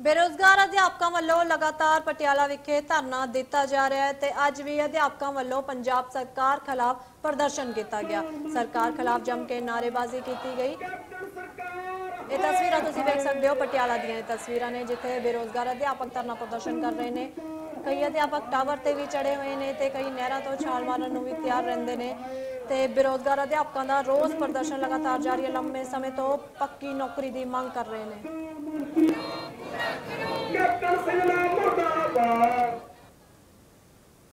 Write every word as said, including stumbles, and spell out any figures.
बेरोजगार अध्यापकों वालों लगातार पटियाला विखे धरना दिता जा रहा है। अज भी अध्यापकों वालों पंजाब सरकार खिलाफ प्रदर्शन किया गया। सरकार खिलाफ जम के नारेबाजी की गई। ये तस्वीर तुसीं देख सकते हो, पटियाला दी तस्वीर ने जिथे बेरोजगार अध्यापक धरना प्रदर्शन कर रहे हैं। कई अध्यापक टावर से भी चढ़े हुए हैं तो कई नहरों तो छाल मारन भी तैयार रहते हैं। तो बेरोजगार अध्यापकों का रोज़ प्रदर्शन लगातार जारी है। लंबे समय तो पक्की नौकरी की मांग कर रहे हैं।